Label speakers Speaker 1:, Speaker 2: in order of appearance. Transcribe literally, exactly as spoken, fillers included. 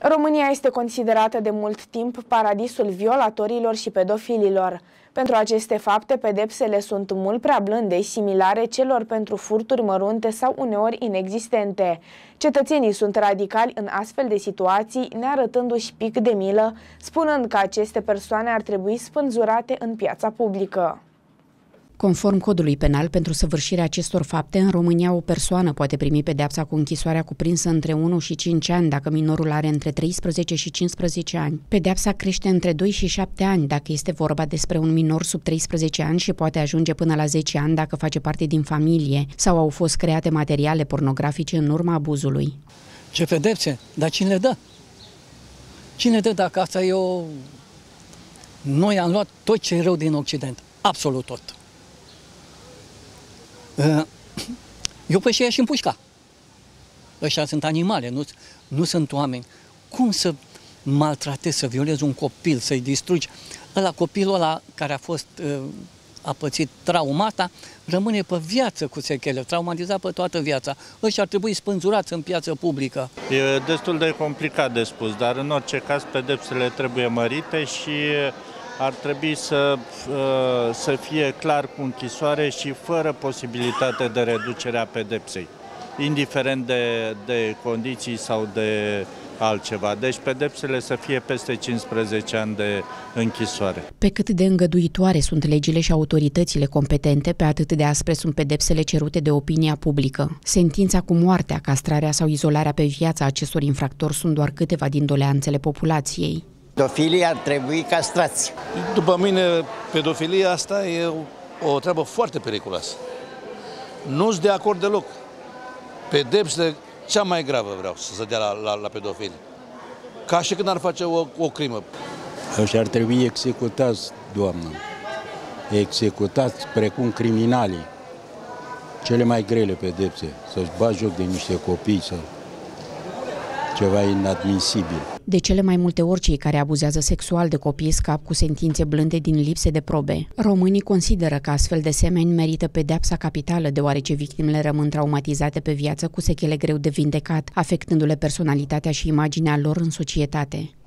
Speaker 1: România este considerată de mult timp paradisul violatorilor și pedofililor. Pentru aceste fapte, pedepsele sunt mult prea blânde, similare celor pentru furturi mărunte sau uneori inexistente. Cetățenii sunt radicali în astfel de situații, nearătându-și pic de milă, spunând că aceste persoane ar trebui spânzurate în piața publică.
Speaker 2: Conform codului penal, pentru săvârșirea acestor fapte, în România o persoană poate primi pedeapsa cu închisoarea cuprinsă între unu și cinci ani dacă minorul are între treisprezece și cincisprezece ani. Pedeapsa crește între doi și șapte ani dacă este vorba despre un minor sub treisprezece ani și poate ajunge până la zece ani dacă face parte din familie sau au fost create materiale pornografice în urma abuzului.
Speaker 3: Ce pedepse? Dar cine le dă? Cine dă dacă asta e o... Noi am luat tot ce e rău din Occident. Absolut tot. Eu pe și împușca. Ăștia sunt animale, nu, nu sunt oameni. Cum să maltratezi, să violezi un copil, să-i distrugi? Ăla, copilul ăla care a fost, a pățit traumata, rămâne pe viață cu sechele, traumatizat pe toată viața. Ăștia ar trebui spânzurați în piață publică.
Speaker 4: E destul de complicat de spus, dar în orice caz pedepsele trebuie mărite și ar trebui să, să fie clar cu închisoare și fără posibilitate de reducere a pedepsei, indiferent de, de condiții sau de altceva. Deci pedepsele să fie peste cincisprezece ani de închisoare.
Speaker 2: Pe cât de îngăduitoare sunt legile și autoritățile competente, pe atât de aspre sunt pedepsele cerute de opinia publică. Sentința cu moartea, castrarea sau izolarea pe viață a acestor infractori sunt doar câteva din doleanțele populației.
Speaker 5: Pedofilii ar trebui castrați.
Speaker 6: După mine, pedofilia asta e o, o treabă foarte periculoasă. Nu sunt de acord deloc. Pedepsele cea mai gravă vreau să se dea la, la, la pedofili. Ca și când ar face o, o crimă.
Speaker 7: Ăștia ar trebui executați, doamnă. Executați precum criminalii. Cele mai grele pedepse. Să-și bagi joc de niște copii sau ceva inadmisibil.
Speaker 2: De cele mai multe ori, cei care abuzează sexual de copii scap cu sentințe blânde din lipse de probe. Românii consideră că astfel de semeni merită pedeapsa capitală, deoarece victimele rămân traumatizate pe viață cu sechele greu de vindecat, afectându-le personalitatea și imaginea lor în societate.